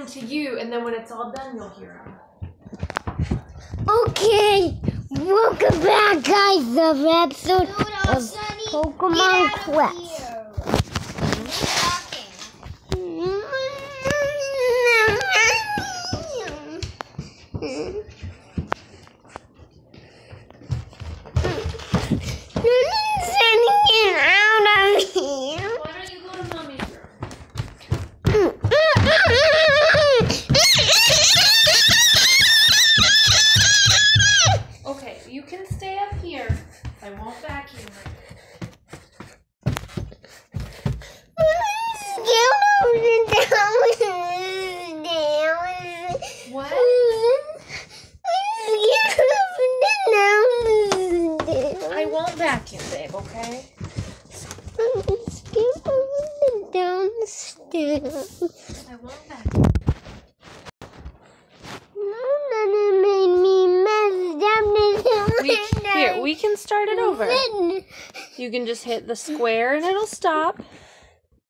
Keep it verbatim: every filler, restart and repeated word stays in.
them to you, and then when it's all done, you'll hear them. Okay, welcome back, guys. The episode Dude, of Sunny, Pokemon Quest. Sending out of here. Why don't you go to Mommy's room? Okay, you can stay up here. I won't vacuum right What? I won't vacuum, babe, okay? Downstairs. I won't vacuum. We, here, we can start it over. You can just hit the square and it'll stop.